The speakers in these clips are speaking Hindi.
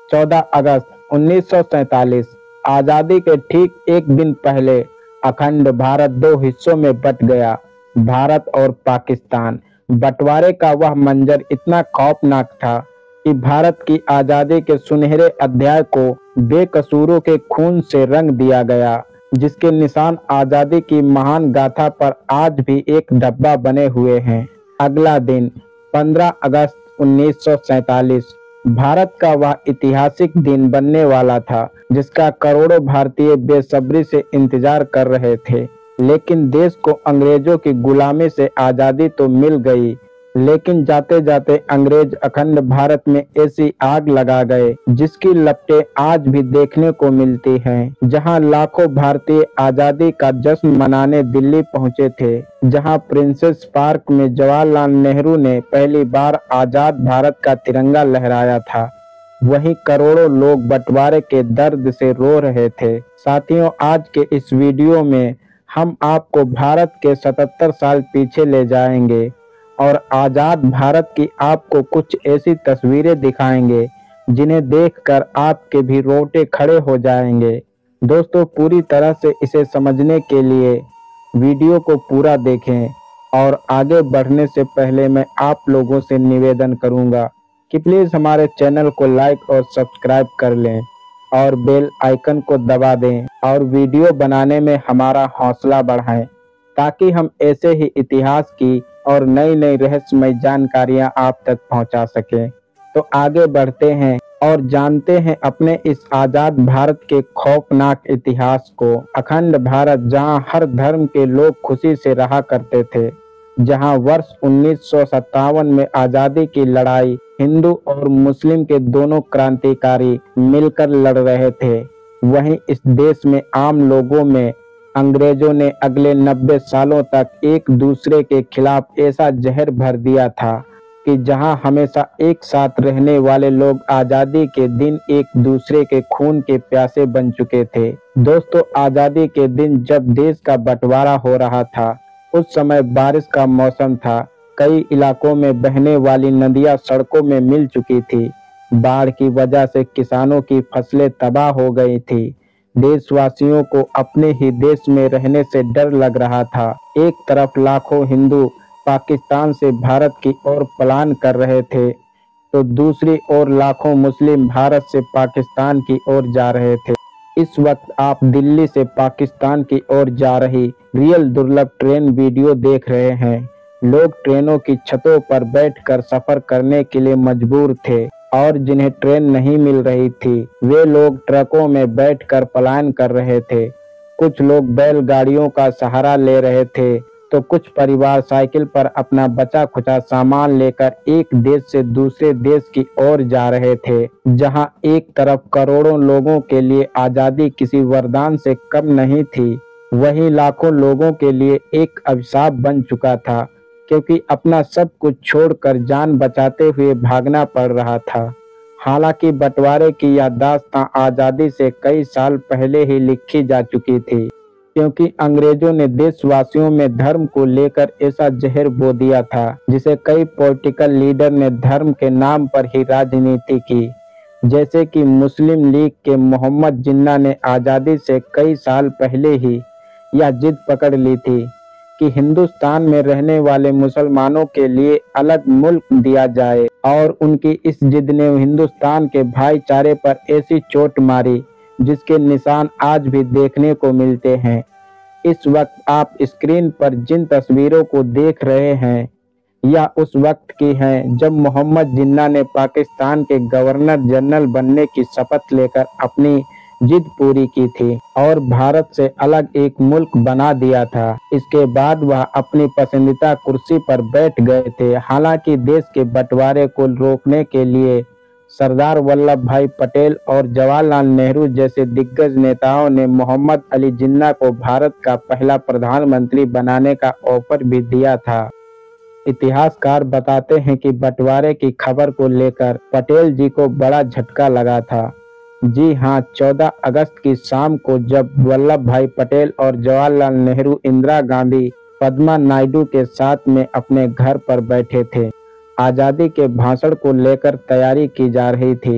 14 अगस्त 1947 आजादी के ठीक एक दिन पहले अखंड भारत दो हिस्सों में बंट गया। भारत और पाकिस्तान। बंटवारे का वह मंजर इतना खौफनाक था कि भारत की आजादी के सुनहरे अध्याय को बेकसूरों के खून से रंग दिया गया, जिसके निशान आजादी की महान गाथा पर आज भी एक धब्बा बने हुए हैं। अगला दिन 15 अगस्त 1947 भारत का वह ऐतिहासिक दिन बनने वाला था जिसका करोड़ों भारतीय बेसब्री से इंतजार कर रहे थे। लेकिन देश को अंग्रेजों की गुलामी से आजादी तो मिल गई, लेकिन जाते जाते अंग्रेज अखंड भारत में ऐसी आग लगा गए जिसकी लपटें आज भी देखने को मिलती हैं। जहां लाखों भारतीय आजादी का जश्न मनाने दिल्ली पहुंचे थे, जहां प्रिंसेस पार्क में जवाहरलाल नेहरू ने पहली बार आजाद भारत का तिरंगा लहराया था, वहीं करोड़ों लोग बंटवारे के दर्द से रो रहे थे। साथियों, आज के इस वीडियो में हम आपको भारत के 77 साल पीछे ले जाएंगे और आजाद भारत की आपको कुछ ऐसी तस्वीरें दिखाएंगे जिन्हें देखकर आपके भी रोंगटे खड़े हो जाएंगे। दोस्तों, पूरी तरह से इसे समझने के लिए वीडियो को पूरा देखें और आगे बढ़ने से पहले मैं आप लोगों से निवेदन करूंगा कि प्लीज हमारे चैनल को लाइक और सब्सक्राइब कर लें और बेल आइकन को दबा दें और वीडियो बनाने में हमारा हौसला बढ़ाएं, ताकि हम ऐसे ही इतिहास की और नई नई रहस्यमय जानकारियां आप तक पहुंचा सकें। तो आगे बढ़ते हैं और जानते हैं अपने इस आजाद भारत के खौफनाक इतिहास को। अखंड भारत, जहां हर धर्म के लोग खुशी से रहा करते थे, जहां वर्ष 1957 में आजादी की लड़ाई हिंदू और मुस्लिम के दोनों क्रांतिकारी मिलकर लड़ रहे थे, वहीं इस देश में आम लोगों में अंग्रेजों ने अगले 90 सालों तक एक दूसरे के खिलाफ ऐसा जहर भर दिया था कि जहां हमेशा एक साथ रहने वाले लोग आजादी के दिन एक दूसरे के खून के प्यासे बन चुके थे। दोस्तों, आजादी के दिन जब देश का बंटवारा हो रहा था, उस समय बारिश का मौसम था। कई इलाकों में बहने वाली नदियां सड़कों में मिल चुकी थी। बाढ़ की वजह से किसानों की फसलें तबाह हो गई थी। देशवासियों को अपने ही देश में रहने से डर लग रहा था। एक तरफ लाखों हिंदू पाकिस्तान से भारत की ओर पलायन कर रहे थे, तो दूसरी ओर लाखों मुस्लिम भारत से पाकिस्तान की ओर जा रहे थे। इस वक्त आप दिल्ली से पाकिस्तान की ओर जा रही रियल दुर्लभ ट्रेन वीडियो देख रहे हैं। लोग ट्रेनों की छतों पर बैठकर सफर करने के लिए मजबूर थे और जिन्हें ट्रेन नहीं मिल रही थी, वे लोग ट्रकों में बैठकर पलायन कर रहे थे। कुछ लोग बैलगाड़ियों का सहारा ले रहे थे, तो कुछ परिवार साइकिल पर अपना बचा खुचा सामान लेकर एक देश से दूसरे देश की ओर जा रहे थे। जहां एक तरफ करोड़ों लोगों के लिए आजादी किसी वरदान से कम नहीं थी, वहीं लाखों लोगों के लिए एक अभिशाप बन चुका था, क्योंकि अपना सब कुछ छोड़कर जान बचाते हुए भागना पड़ रहा था। हालांकि बंटवारे की यह दास्तां आजादी से कई साल पहले ही लिखी जा चुकी थी, क्योंकि अंग्रेजों ने देशवासियों में धर्म को लेकर ऐसा जहर बो दिया था, जिसे कई पॉलिटिकल लीडर ने धर्म के नाम पर ही राजनीति की। जैसे कि मुस्लिम लीग के मोहम्मद जिन्ना ने आजादी से कई साल पहले ही यह जिद पकड़ ली थी कि हिंदुस्तान में रहने वाले मुसलमानों के लिए अलग मुल्क दिया जाए, और उनकी इस जिद ने हिंदुस्तान के भाईचारे पर ऐसी चोट मारी जिसके निशान आज भी देखने को मिलते हैं। इस वक्त आप स्क्रीन पर जिन तस्वीरों को देख रहे हैं, यह उस वक्त की हैं जब मोहम्मद जिन्ना ने पाकिस्तान के गवर्नर जनरल बनने की शपथ लेकर अपनी जिद पूरी की थी और भारत से अलग एक मुल्क बना दिया था। इसके बाद वह अपनी पसंदीदा कुर्सी पर बैठ गए थे। हालांकि देश के बंटवारे को रोकने के लिए सरदार वल्लभ भाई पटेल और जवाहरलाल नेहरू जैसे दिग्गज नेताओं ने मोहम्मद अली जिन्ना को भारत का पहला प्रधानमंत्री बनाने का ऑफर भी दिया था। इतिहासकार बताते हैं कि बंटवारे की खबर को लेकर पटेल जी को बड़ा झटका लगा था। जी हां, 14 अगस्त की शाम को जब वल्लभ भाई पटेल और जवाहरलाल नेहरू इंदिरा गांधी पद्मा नायडू के साथ में अपने घर पर बैठे थे। आजादी के भाषण को लेकर तैयारी की जा रही थी।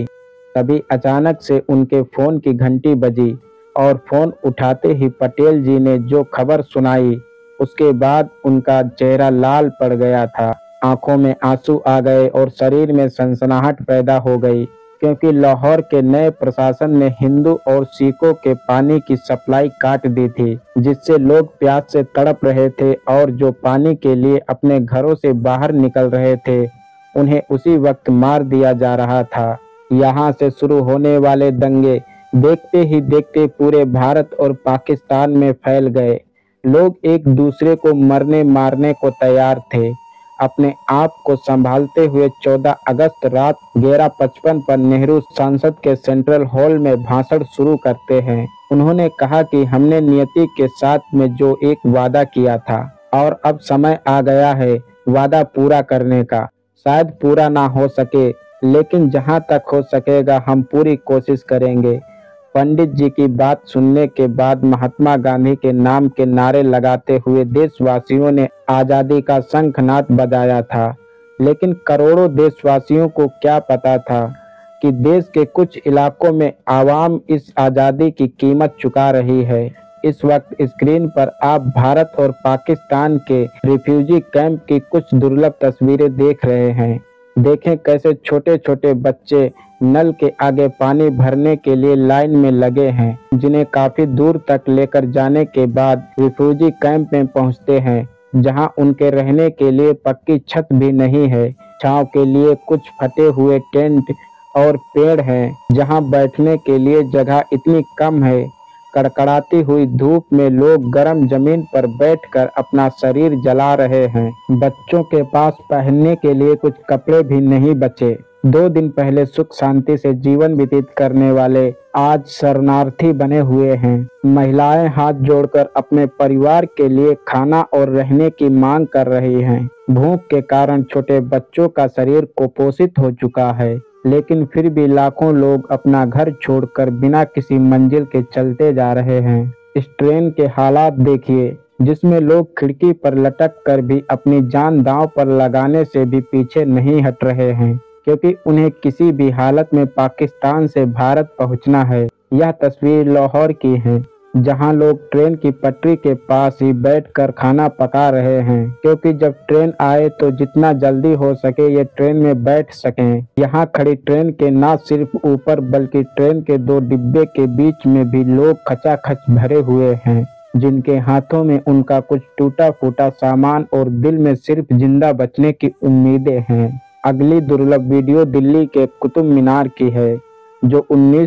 तभी अचानक से उनके फोन की घंटी बजी और फोन उठाते ही पटेल जी ने जो खबर सुनाई, उसके बाद उनका चेहरा लाल पड़ गया था। आंखों में आंसू आ गए और शरीर में सनसनाहट पैदा हो गई, क्योंकि लाहौर के नए प्रशासन ने हिंदू और सिखों के पानी की सप्लाई काट दी थी, जिससे लोग प्यास से तड़प रहे थे और जो पानी के लिए अपने घरों से बाहर निकल रहे थे, उन्हें उसी वक्त मार दिया जा रहा था। यहाँ से शुरू होने वाले दंगे देखते ही देखते पूरे भारत और पाकिस्तान में फैल गए। लोग एक दूसरे को मरने मारने को तैयार थे। अपने आप को संभालते हुए 14 अगस्त रात 11:55 पर नेहरू संसद के सेंट्रल हॉल में भाषण शुरू करते हैं। उन्होंने कहा कि हमने नियति के साथ में जो एक वादा किया था और अब समय आ गया है वादा पूरा करने का। शायद पूरा ना हो सके, लेकिन जहां तक हो सकेगा हम पूरी कोशिश करेंगे। पंडित जी की बात सुनने के बाद महात्मा गांधी के नाम के नारे लगाते हुए देशवासियों ने आजादी का शंखनाद बजाया था। लेकिन करोड़ों देशवासियों को क्या पता था कि देश के कुछ इलाकों में आवाम इस आजादी की कीमत चुका रही है। इस वक्त स्क्रीन पर आप भारत और पाकिस्तान के रिफ्यूजी कैंप की कुछ दुर्लभ तस्वीरें देख रहे हैं। देखें कैसे छोटे छोटे बच्चे नल के आगे पानी भरने के लिए लाइन में लगे हैं, जिन्हें काफी दूर तक लेकर जाने के बाद रिफ्यूजी कैंप में पहुंचते हैं, जहां उनके रहने के लिए पक्की छत भी नहीं है। छांव के लिए कुछ फटे हुए टेंट और पेड़ हैं, जहां बैठने के लिए जगह इतनी कम है। कड़कड़ाती हुई धूप में लोग गर्म जमीन पर बैठकर अपना शरीर जला रहे हैं। बच्चों के पास पहनने के लिए कुछ कपड़े भी नहीं बचे। 2 दिन पहले सुख शांति से जीवन व्यतीत करने वाले आज शरणार्थी बने हुए हैं। महिलाएं हाथ जोड़कर अपने परिवार के लिए खाना और रहने की मांग कर रही हैं। भूख के कारण छोटे बच्चों का शरीर कुपोषित हो चुका है, लेकिन फिर भी लाखों लोग अपना घर छोड़कर बिना किसी मंजिल के चलते जा रहे हैं। इस ट्रेन के हालात देखिए, जिसमें लोग खिड़की पर लटक कर भी अपनी जान दांव पर लगाने से भी पीछे नहीं हट रहे हैं, क्योंकि उन्हें किसी भी हालत में पाकिस्तान से भारत पहुंचना है। यह तस्वीर लाहौर की है, जहां लोग ट्रेन की पटरी के पास ही बैठकर खाना पका रहे हैं, क्योंकि जब ट्रेन आए तो जितना जल्दी हो सके ये ट्रेन में बैठ सकें। यहाँ खड़ी ट्रेन के न सिर्फ ऊपर बल्कि ट्रेन के 2 डिब्बे के बीच में भी लोग खचाखच भरे हुए हैं, जिनके हाथों में उनका कुछ टूटा फूटा सामान और दिल में सिर्फ जिंदा बचने की उम्मीदें हैं। अगली दुर्लभ वीडियो दिल्ली के कुतुब मीनार की है, जो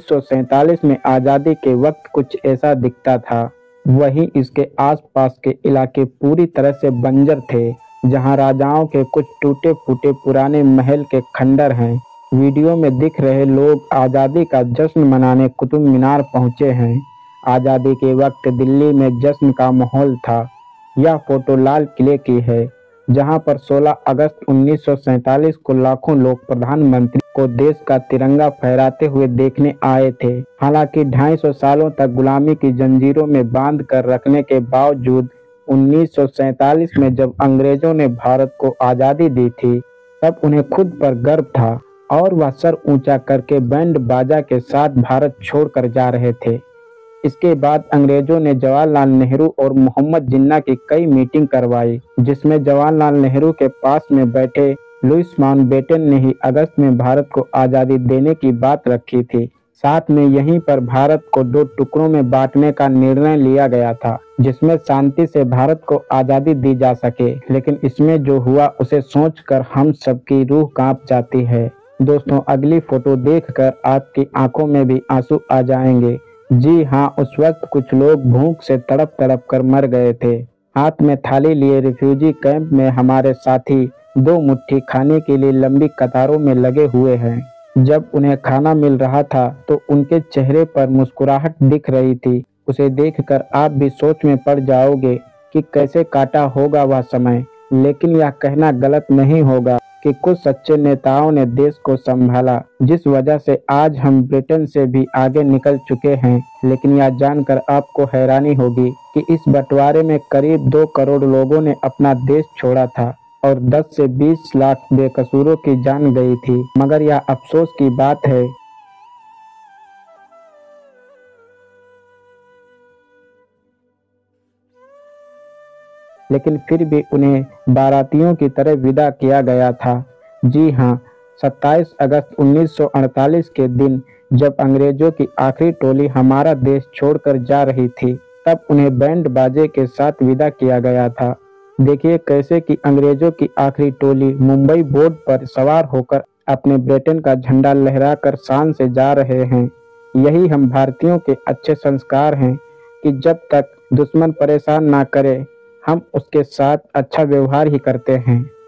1947 में आज़ादी के वक्त कुछ ऐसा दिखता था। वहीं इसके आसपास के इलाके पूरी तरह से बंजर थे, जहां राजाओं के कुछ टूटे फूटे पुराने महल के खंडर हैं। वीडियो में दिख रहे लोग आज़ादी का जश्न मनाने कुतुब मीनार पहुंचे हैं। आज़ादी के वक्त दिल्ली में जश्न का माहौल था। यह फोटो लाल किले की है, जहां पर 16 अगस्त 1947 को लाखों लोग प्रधानमंत्री को देश का तिरंगा फहराते हुए देखने आए थे। हालांकि 250 सालों तक गुलामी की जंजीरों में बांध कर रखने के बावजूद 1947 में जब अंग्रेजों ने भारत को आज़ादी दी थी, तब उन्हें खुद पर गर्व था और वह सर ऊंचा करके बैंड बाजा के साथ भारत छोड़कर जा रहे थे। इसके बाद अंग्रेजों ने जवाहरलाल नेहरू और मोहम्मद जिन्ना की कई मीटिंग करवाई, जिसमें जवाहरलाल नेहरू के पास में बैठे लुईस माउंटबेटन ने ही अगस्त में भारत को आज़ादी देने की बात रखी थी। साथ में यहीं पर भारत को 2 टुकड़ों में बांटने का निर्णय लिया गया था, जिसमें शांति से भारत को आज़ादी दी जा सके। लेकिन इसमें जो हुआ उसे सोचकर हम सबकी रूह कांप जाती है। दोस्तों, अगली फोटो देखकर आपकी आंखों में भी आंसू आ जाएंगे। जी हाँ, उस वक्त कुछ लोग भूख से तड़प तड़प कर मर गए थे। हाथ में थाली लिए रिफ्यूजी कैंप में हमारे साथी 2 मुट्ठी खाने के लिए लंबी कतारों में लगे हुए हैं। जब उन्हें खाना मिल रहा था तो उनके चेहरे पर मुस्कुराहट दिख रही थी। उसे देखकर आप भी सोच में पड़ जाओगे कि कैसे काटा होगा वह समय। लेकिन यह कहना गलत नहीं होगा कि कुछ सच्चे नेताओं ने देश को संभाला, जिस वजह से आज हम ब्रिटेन से भी आगे निकल चुके हैं। लेकिन यह जानकर आपको हैरानी होगी कि इस बंटवारे में करीब 2 करोड़ लोगों ने अपना देश छोड़ा था और 10 से 20 लाख बेकसूरों की जान गई थी। मगर यह अफसोस की बात है लेकिन फिर भी उन्हें बारातियों की तरह विदा किया गया था। जी हाँ, 27 अगस्त 1948 के दिन जब अंग्रेजों की आखिरी टोली हमारा देश छोड़कर जा रही थी, तब उन्हें बैंड बाजे के साथ विदा किया गया था। देखिए कैसे कि अंग्रेजों की आखिरी टोली मुंबई बोर्ड पर सवार होकर अपने ब्रिटेन का झंडा लहराकर शान से जा रहे हैं। यही हम भारतीयों के अच्छे संस्कार हैं कि जब तक दुश्मन परेशान ना करे, हम उसके साथ अच्छा व्यवहार ही करते हैं।